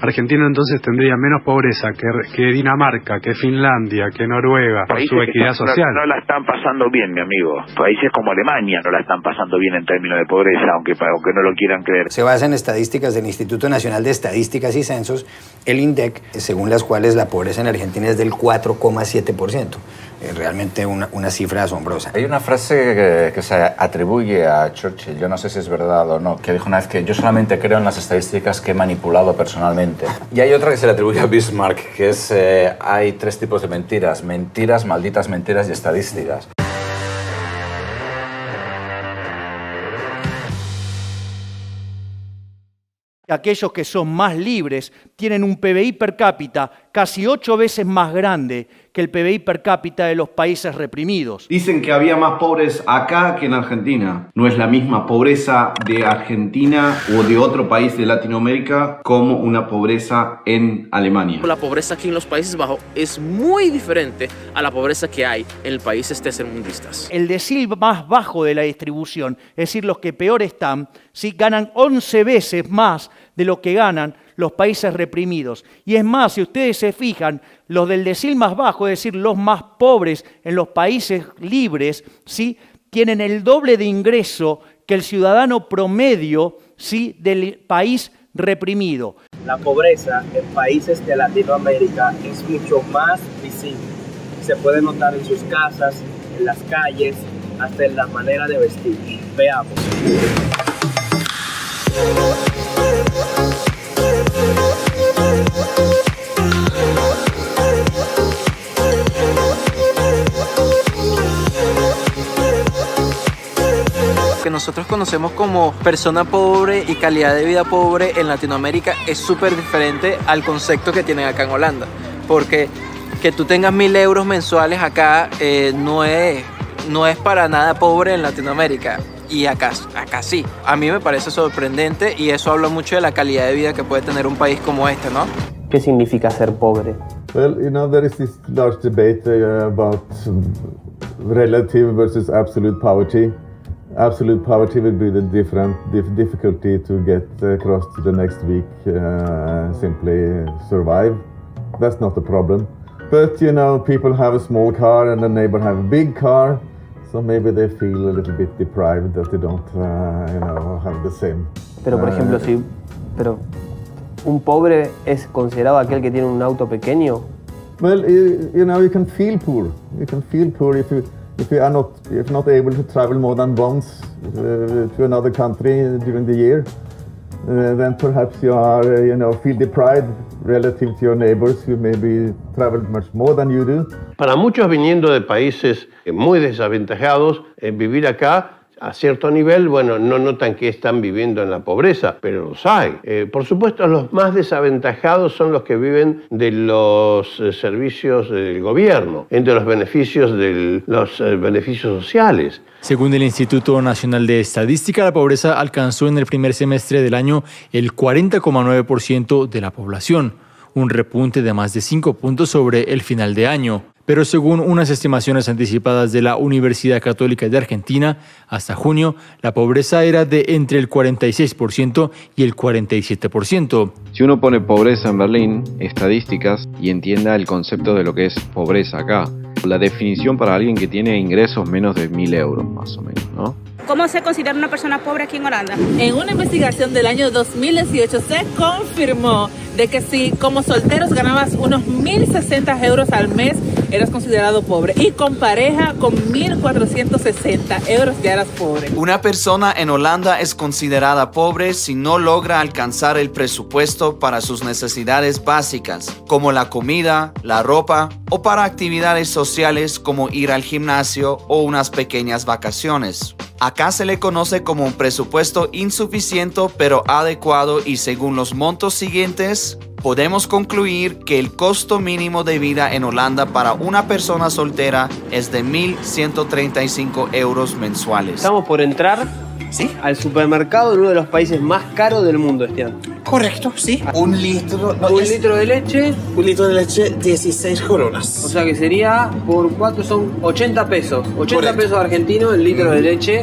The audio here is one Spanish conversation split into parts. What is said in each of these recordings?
Argentina entonces tendría menos pobreza que Dinamarca, que Finlandia, que Noruega, por su equidad social. No la están pasando bien, mi amigo. Países como Alemania no la están pasando bien en términos de pobreza, aunque no lo quieran creer. Se basa en estadísticas del Instituto Nacional de Estadísticas y Censos, el INDEC, según las cuales la pobreza en Argentina es del 4,7%. Realmente una cifra asombrosa. Hay una frase que se atribuye a Churchill, yo no sé si es verdad o no, que dijo una vez que yo solamente creo en las estadísticas que he manipulado personalmente. Y hay otra que se le atribuye a Bismarck, que es hay tres tipos de mentiras: mentiras, malditas mentiras y estadísticas. Aquellos que son más libres tienen un PBI per cápita casi 8 veces más grande que el PBI per cápita de los países reprimidos. Dicen que había más pobres acá que en Argentina. No es la misma pobreza de Argentina o de otro país de Latinoamérica como una pobreza en Alemania. La pobreza aquí en los Países Bajos es muy diferente a la pobreza que hay en países tercermundistas. El decil más bajo de la distribución, es decir, los que peor están, sí, ganan 11 veces más de lo que ganan los países reprimidos. Y es más, si ustedes se fijan, los del decil más bajo, es decir, los más pobres en los países libres, ¿sí?, tienen el doble de ingreso que el ciudadano promedio, ¿sí?, del país reprimido. La pobreza en países de Latinoamérica es mucho más visible. Se puede notar en sus casas, en las calles, hasta en la manera de vestir. Veamos. Que nosotros conocemos como persona pobre y calidad de vida pobre en Latinoamérica es súper diferente al concepto que tienen acá en Holanda, porque que tú tengas 1.000 euros mensuales acá no es para nada pobre en Latinoamérica, y acá sí. A mí me parece sorprendente y eso habla mucho de la calidad de vida que puede tener un país como este, ¿no? ¿Qué significa ser pobre? Well, there is this large debate about relative versus absolute poverty. Absolute poverty will be the difficulty to get across to the next week, simply survive. That's not a problem. But, people have a small car and the neighbor have a big car, so maybe they feel a little bit deprived that they don't, have the same. Pero, por ejemplo, pero un pobre es considerado aquel que tiene un auto pequeño. Well, you can feel poor. You can feel poor if you are not able to travel more than once to another country during the year, then perhaps you are, feel deprived relative to your neighbors who maybe travel much more than you do. Para muchos viniendo de países muy desaventajados, vivir acá a cierto nivel, bueno, no notan que están viviendo en la pobreza, pero los hay. Por supuesto, los más desaventajados son los que viven de los servicios del gobierno, entre los beneficios sociales. Según el Instituto Nacional de Estadística, la pobreza alcanzó en el primer semestre del año el 40,9% de la población, un repunte de más de 5 puntos sobre el final de año. Pero según unas estimaciones anticipadas de la Universidad Católica de Argentina, hasta junio, la pobreza era de entre el 46% y el 47%. Si uno pone pobreza en Berlín, estadísticas, y entienda el concepto de lo que es pobreza acá, la definición para alguien que tiene ingresos menos de 1.000 euros, más o menos, ¿no? ¿Cómo se considera una persona pobre aquí en Holanda? En una investigación del año 2018 se confirmó de que si como solteros ganabas unos 1.060 euros al mes, eras considerado pobre. Y con pareja, con 1.460 euros ya eras pobre. Una persona en Holanda es considerada pobre si no logra alcanzar el presupuesto para sus necesidades básicas, como la comida, la ropa, o para actividades sociales como ir al gimnasio o unas pequeñas vacaciones. Acá se le conoce como un presupuesto insuficiente pero adecuado, y según los montos siguientes, podemos concluir que el costo mínimo de vida en Holanda para una persona soltera es de 1.135 euros mensuales. Estamos por entrar, ¿sí?, al supermercado en uno de los países más caros del mundo este año. Correcto, sí. Un litro de leche. Un litro de leche, 16 coronas. O sea que sería, por 4 son 80 pesos. 80 Correcto. Pesos argentinos el litro de leche.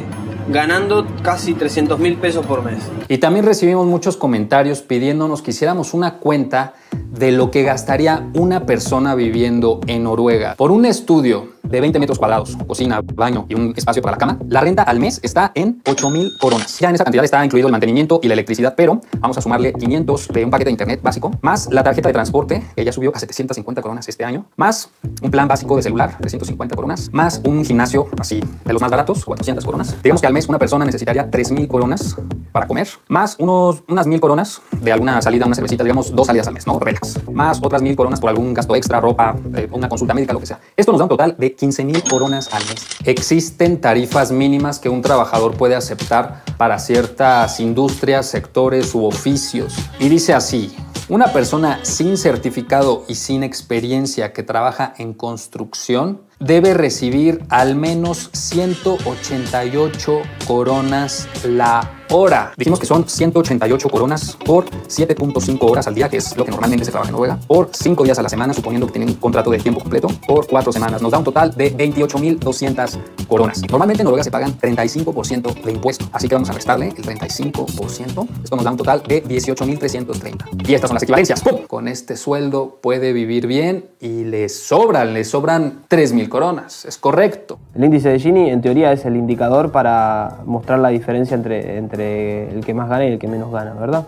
ganando casi 300.000 pesos por mes. Y también recibimos muchos comentarios pidiéndonos que hiciéramos una cuenta de lo que gastaría una persona viviendo en Noruega. Por un estudio de 20 metros cuadrados, cocina, baño y un espacio para la cama, la renta al mes está en 8.000 coronas. Ya en esa cantidad está incluido el mantenimiento y la electricidad, pero vamos a sumarle 500 de un paquete de internet básico, más la tarjeta de transporte, que ya subió a 750 coronas este año, más un plan básico de celular, 350 coronas, más un gimnasio así de los más baratos, 400 coronas. Digamos que al mes una persona necesitaría 3.000 coronas para comer, más unas 1.000 coronas de alguna salida, una cervecita, digamos 2 salidas al mes, ¿no? Relax. Más otras 1.000 coronas por algún gasto extra, ropa, una consulta médica, lo que sea. Esto nos da un total de 15.000 coronas al mes. Existen tarifas mínimas que un trabajador puede aceptar para ciertas industrias, sectores u oficios. Y dice así: una persona sin certificado y sin experiencia que trabaja en construcción debe recibir al menos 188 coronas la hora. Dijimos que son 188 coronas por 7.5 horas al día, que es lo que normalmente se trabaja en Noruega, por 5 días a la semana, suponiendo que tienen un contrato de tiempo completo, por 4 semanas. Nos da un total de 28.200 coronas. Normalmente en Noruega se pagan 35% de impuestos, así que vamos a restarle el 35%. Esto nos da un total de 18.330. Y estas son las equivalencias. ¡Pum! Con este sueldo puede vivir bien y le sobran 3.000 coronas. Es correcto. El índice de Gini en teoría es el indicador para mostrar la diferencia entre el que más gana y el que menos gana, ¿verdad?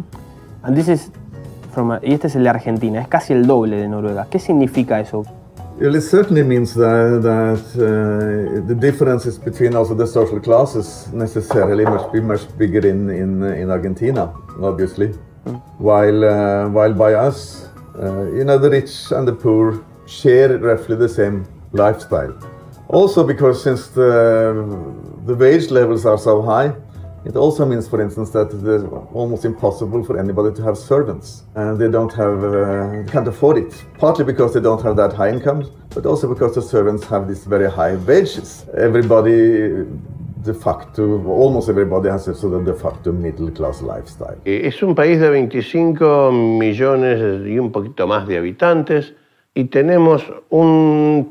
Y este es el de Argentina, es casi el doble de Noruega. ¿Qué significa eso? Well, it certainly means that the differences between also the social classes necessarily must be much bigger in Argentina, obviously. While by us, the rich and the poor share roughly the same lifestyle. Also because since the wage levels are so high, it also means, for instance, that it's almost impossible for anybody to have servants, and they can't afford it. Partly because they don't have that high income, but also because the servants have these very high wages. Everybody, de facto, almost everybody has a sort of de facto middle class lifestyle. Es un país de 25 millones y un poquito más de habitantes, y tenemos un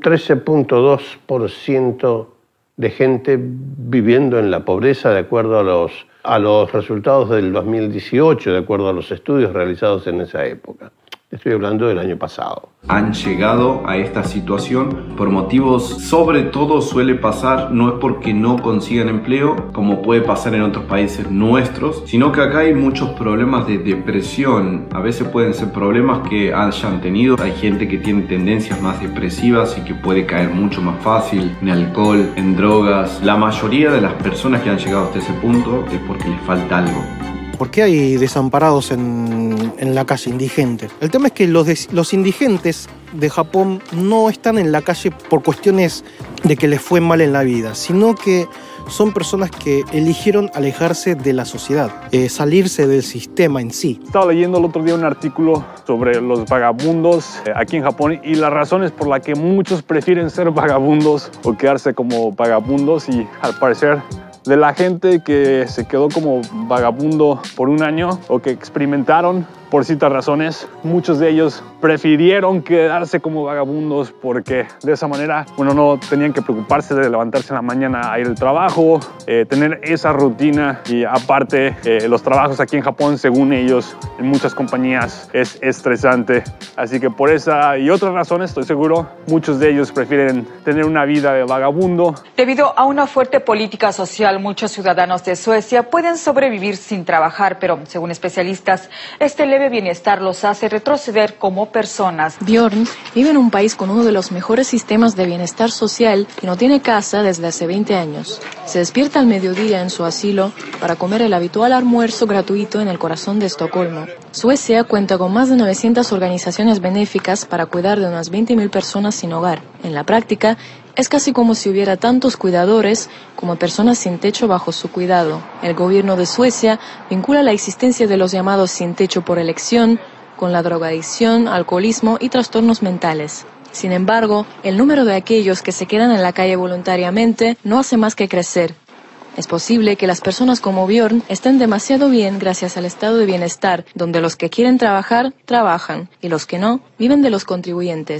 13.2% de gente viviendo en la pobreza de acuerdo a los resultados del 2018, de acuerdo a los estudios realizados en esa época. Estoy hablando del año pasado. Han llegado a esta situación por motivos, sobre todo suele pasar, no es porque no consigan empleo, como puede pasar en otros países nuestros, sino que acá hay muchos problemas de depresión. A veces pueden ser problemas que hayan tenido. Hay gente que tiene tendencias más depresivas y que puede caer mucho más fácil en alcohol, en drogas. La mayoría de las personas que han llegado hasta ese punto es porque les falta algo. ¿Por qué hay desamparados en la calle, indigentes? El tema es que los indigentes de Japón no están en la calle por cuestiones de que les fue mal en la vida, sino que son personas que eligieron alejarse de la sociedad, salirse del sistema en sí. Estaba leyendo el otro día un artículo sobre los vagabundos aquí en Japón y las razones por las que muchos prefieren ser vagabundos o quedarse como vagabundos, y al parecer de la gente que se quedó como vagabundo por un año o que experimentaron por ciertas razones, muchos de ellos prefirieron quedarse como vagabundos porque de esa manera, bueno, no tenían que preocuparse de levantarse en la mañana a ir al trabajo, tener esa rutina, y aparte los trabajos aquí en Japón, según ellos, en muchas compañías es estresante. Así que por esa y otras razones, estoy seguro, muchos de ellos prefieren tener una vida de vagabundo. Debido a una fuerte política social, muchos ciudadanos de Suecia pueden sobrevivir sin trabajar, pero según especialistas, este leve bienestar los hace retroceder como personas. Bjorn vive en un país con uno de los mejores sistemas de bienestar social y no tiene casa desde hace 20 años. Se despierta al mediodía en su asilo para comer el habitual almuerzo gratuito en el corazón de Estocolmo. Suecia cuenta con más de 900 organizaciones benéficas para cuidar de unas 20.000 personas sin hogar. En la práctica, es casi como si hubiera tantos cuidadores como personas sin techo bajo su cuidado. El gobierno de Suecia vincula la existencia de los llamados sin techo por elección con la drogadicción, alcoholismo y trastornos mentales. Sin embargo, el número de aquellos que se quedan en la calle voluntariamente no hace más que crecer. Es posible que las personas como Bjorn estén demasiado bien gracias al estado de bienestar, donde los que quieren trabajar, trabajan, y los que no, viven de los contribuyentes.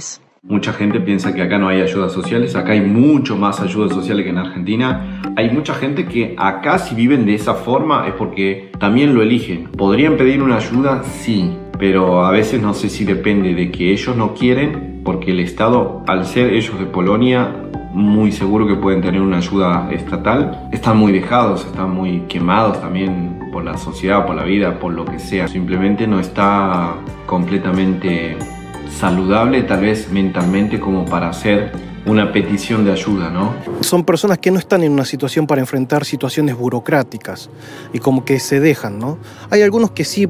Mucha gente piensa que acá no hay ayudas sociales, acá hay mucho más ayudas sociales que en Argentina. Hay mucha gente que acá, si viven de esa forma, es porque también lo eligen. ¿Podrían pedir una ayuda? Sí, pero a veces no sé si depende de que ellos no quieren, porque el Estado, al ser ellos de Polonia, muy seguro que pueden tener una ayuda estatal. Están muy dejados, están muy quemados también por la sociedad, por la vida, por lo que sea. Simplemente no está completamente saludable, tal vez mentalmente, como para hacer una petición de ayuda, ¿no? Son personas que no están en una situación para enfrentar situaciones burocráticas y como que se dejan, ¿no? Hay algunos que sí,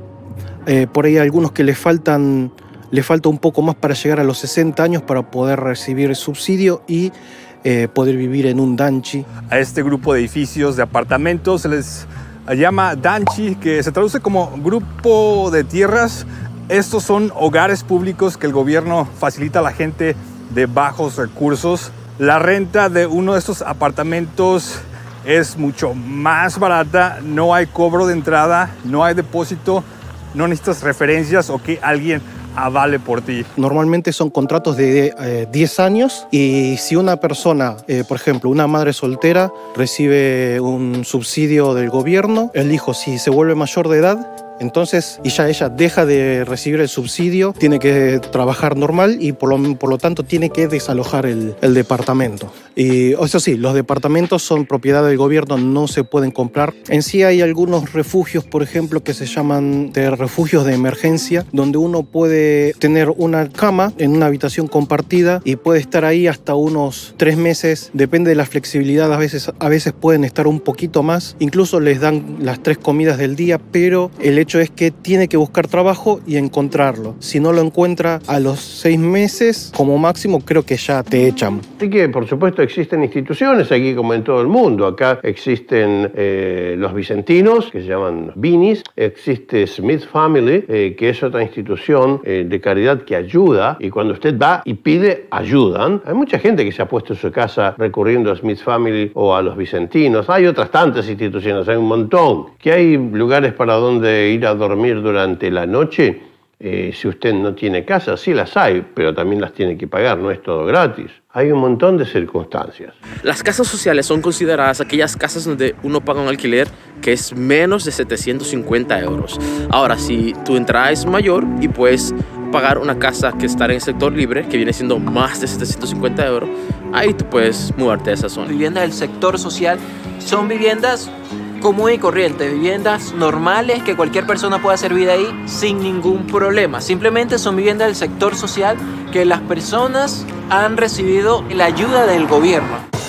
por ahí algunos que le falta un poco más para llegar a los 60 años para poder recibir el subsidio y poder vivir en un danchi. A este grupo de edificios, de apartamentos, se les llama danchi, que se traduce como grupo de tierras. Estos son hogares públicos que el gobierno facilita a la gente de bajos recursos. La renta de uno de estos apartamentos es mucho más barata, no hay cobro de entrada, no hay depósito, no necesitas referencias o que alguien avale por ti. Normalmente son contratos de 10 años y si una persona, por ejemplo, una madre soltera, recibe un subsidio del gobierno, el hijo, si se vuelve mayor de edad, entonces y ya ella deja de recibir el subsidio, tiene que trabajar normal y por lo tanto tiene que desalojar el departamento. Y eso sí, los departamentos son propiedad del gobierno, no se pueden comprar. En sí hay algunos refugios, por ejemplo, que se llaman refugios de emergencia, donde uno puede tener una cama en una habitación compartida y puede estar ahí hasta unos 3 meses. Depende de la flexibilidad, a veces pueden estar un poquito más. Incluso les dan las 3 comidas del día, pero el hecho es que tiene que buscar trabajo y encontrarlo. Si no lo encuentra a los 6 meses, como máximo, creo que ya te echan. Así que, por supuesto, existen instituciones aquí como en todo el mundo. Acá existen los vicentinos, que se llaman Vinis. Existe Smith Family, que es otra institución de caridad que ayuda. Y cuando usted va y pide, ayudan. Hay mucha gente que se ha puesto en su casa recurriendo a Smith Family o a los vicentinos. Hay otras tantas instituciones, hay un montón. Que hay lugares para donde ir a dormir durante la noche. Si usted no tiene casa, sí las hay, pero también las tiene que pagar, no es todo gratis. Hay un montón de circunstancias. Las casas sociales son consideradas aquellas casas donde uno paga un alquiler que es menos de 750 euros. Ahora, si tu entrada es mayor y puedes pagar una casa que está en el sector libre, que viene siendo más de 750 euros, ahí tú puedes mudarte a esa zona. Viviendas del sector social son viviendas común y corriente, viviendas normales que cualquier persona pueda hacer vida ahí sin ningún problema. Simplemente son viviendas del sector social que las personas han recibido la ayuda del gobierno.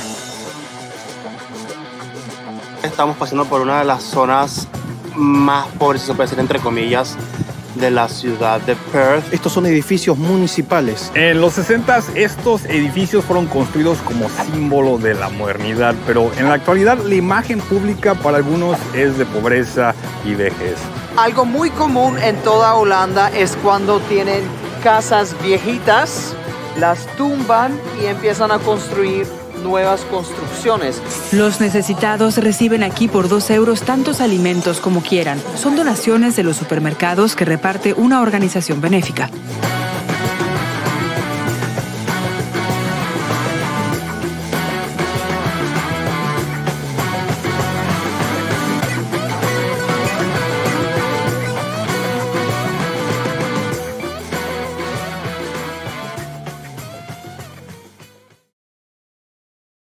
Estamos pasando por una de las zonas más pobres, si se puede decir entre comillas, de la ciudad de Perth. Estos son edificios municipales. En los 60s estos edificios fueron construidos como símbolo de la modernidad, pero en la actualidad la imagen pública para algunos es de pobreza y vejez. Algo muy común en toda Holanda es cuando tienen casas viejitas, las tumban y empiezan a construir nuevas construcciones. Los necesitados reciben aquí por 2 euros tantos alimentos como quieran. Son donaciones de los supermercados que reparte una organización benéfica.